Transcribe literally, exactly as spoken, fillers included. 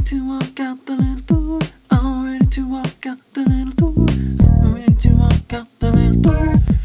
to walk out the little door. I'm ready to walk out the little door. I'm ready to walk out the little door.